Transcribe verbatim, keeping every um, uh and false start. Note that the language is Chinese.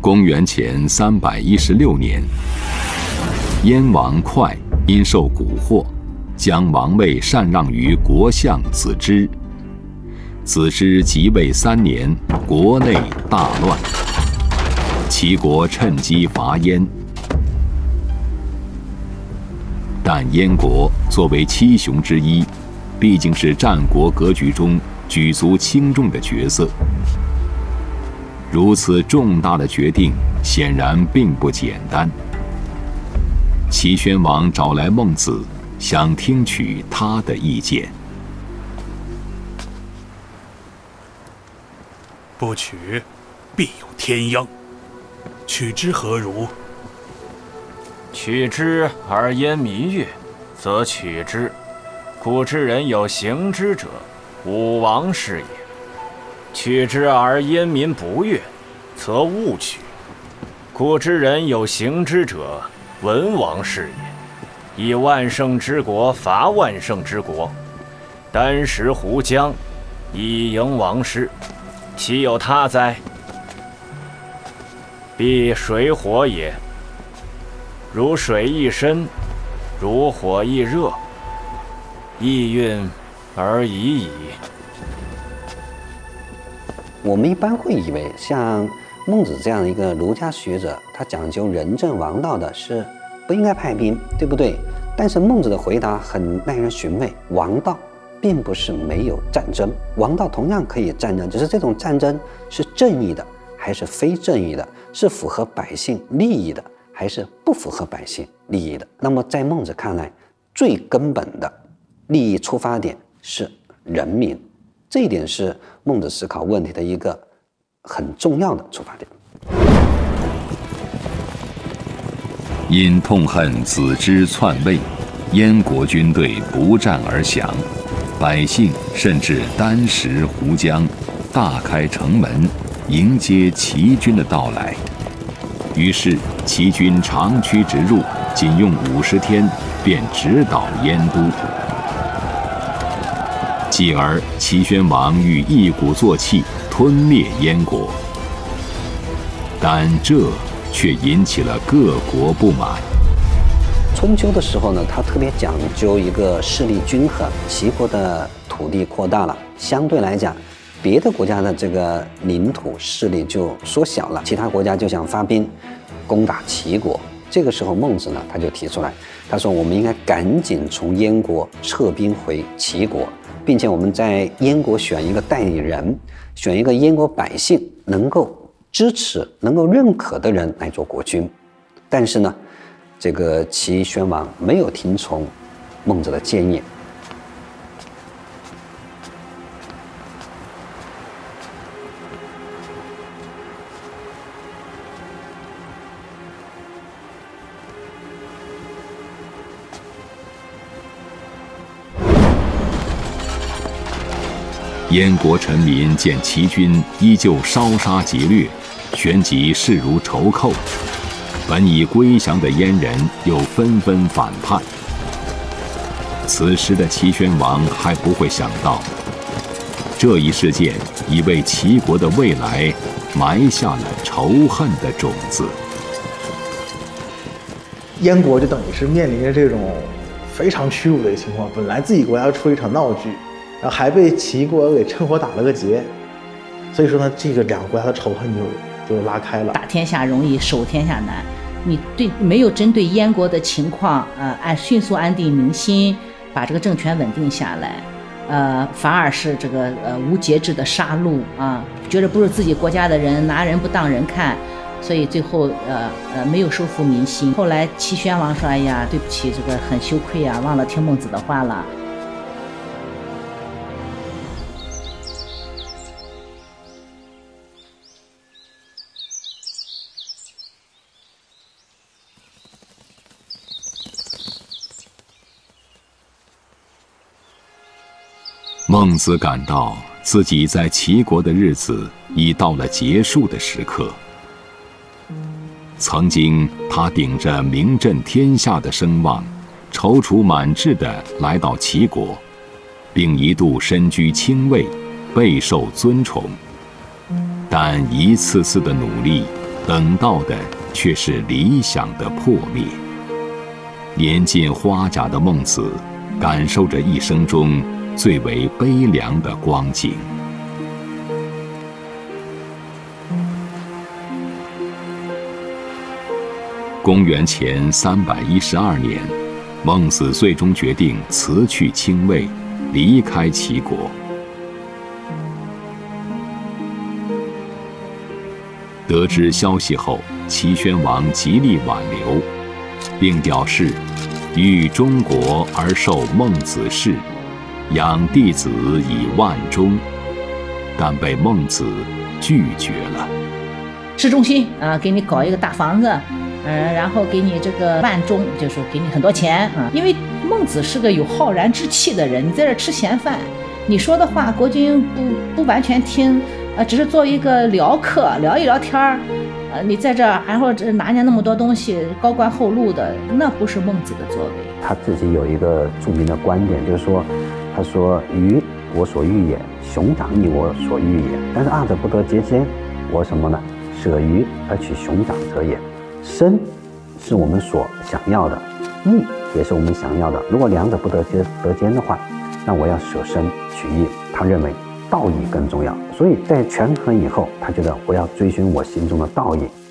公元前三百一十六年，燕王哙因受蛊惑，将王位禅让于国相子之。子之即位三年，国内大乱，齐国趁机伐燕。但燕国作为七雄之一，毕竟是战国格局中举足轻重的角色。如此重大的决定，显然并不简单。齐宣王找来孟子，想听取他的意见。 不取，必有天殃。取之何如？ 取之而燕民悦，则取之。古之人有行之者，武王是也。取之而燕民不悦，则勿取。古之人有行之者，文王是也。以万乘之国伐万乘之国，箪食胡姜，以迎王师，其有他哉？必水火也。如水亦深，如火亦热，意运而已矣。 我们一般会以为，像孟子这样的一个儒家学者，他讲究仁政王道的，是不应该派兵，对不对？但是孟子的回答很耐人寻味。王道并不是没有战争，王道同样可以战争，只是这种战争是正义的还是非正义的，是符合百姓利益的还是不符合百姓利益的。那么在孟子看来，最根本的利益出发点是人民，这一点是孟子思考问题的一个很重要的出发点。 因痛恨子之篡位，燕国军队不战而降，百姓甚至箪食胡姜，大开城门迎接齐军的到来。于是齐军长驱直入，仅用五十天便直捣燕都。继而齐宣王欲一鼓作气吞灭燕国，但这却引起了各国不满。 春秋的时候呢，他特别讲究一个势力均衡，齐国的土地扩大了，相对来讲，别的国家的这个领土势力就缩小了，其他国家就想发兵攻打齐国。这个时候孟子呢，他就提出来，他说我们应该赶紧从燕国撤兵回齐国，并且我们在燕国选一个代理人，选一个燕国百姓能够支持、能够认可的人来做国君。但是呢，这个齐宣王没有听从孟子的建议。 燕国臣民见齐军依旧烧杀劫掠，旋即视如仇寇，本已归降的燕人又纷纷反叛。此时的齐宣王还不会想到，这一事件已为齐国的未来埋下了仇恨的种子。 燕国就等于是面临着这种非常屈辱的一个情况，本来自己国家要出一场闹剧，然后还被齐国给趁火打了个结，所以说呢，这个两个国家的仇恨就就拉开了。 打天下容易，守天下难。你对没有针对燕国的情况，呃，按迅速安定民心，把这个政权稳定下来，呃，反而是这个呃无节制的杀戮啊，觉得不是自己国家的人，拿人不当人看，所以最后呃呃没有收复民心。后来齐宣王说：“哎呀，对不起，这个很羞愧啊，忘了听孟子的话了。” 孟子感到自己在齐国的日子已到了结束的时刻。曾经，他顶着名震天下的声望，踌躇满志地来到齐国，并一度身居卿位，备受尊崇。但一次次的努力， 等到的却是理想的破灭。年近花甲的孟子，感受着一生中最为悲凉的光景。公元前三百一十二年，孟子最终决定辞去卿位，离开齐国。得知消息后，齐宣王极力挽留，并表示欲中国而受孟子室，养弟子以万钟，但被孟子拒绝了。 市中心啊，给你搞一个大房子，嗯，然后给你这个万钟，就是给你很多钱啊。因为孟子是个有浩然之气的人，你在这吃闲饭，你说的话国君不不完全听，呃，只是作为一个聊客聊一聊天儿，呃，你在这儿还或者拿人那么多东西，高官厚禄的，那不是孟子的作为。 他自己有一个著名的观点，就是说，他说：“鱼我所欲也，熊掌亦我所欲也。但是二者不得兼兼，我什么呢？舍鱼而取熊掌者也。生是我们所想要的，义也是我们想要的。如果两者不得兼得兼的话，那我要舍生取义。他认为道义更重要，所以在权衡以后，他觉得我要追寻我心中的道义。